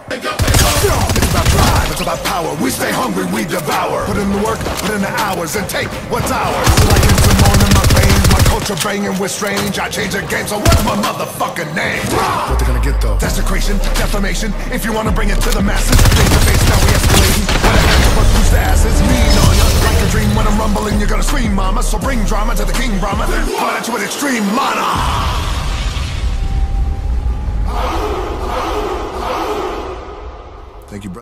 It's about drive, it's about power. We stay hungry, we devour. Put in the work, put in the hours, and take what's ours. Like into morning, my veins, my culture banging with strange. I change the game, so what's my motherfucking name? What they gonna get though? Desecration, defamation. If you wanna bring it to the masses, face to face, now we escalating. Whatever, but whose ass is mean on ya? Like a dream when I'm rumbling, you're gonna scream, mama. So bring drama to the king, Brahma. Come at you with extreme mana. Thank you, bro.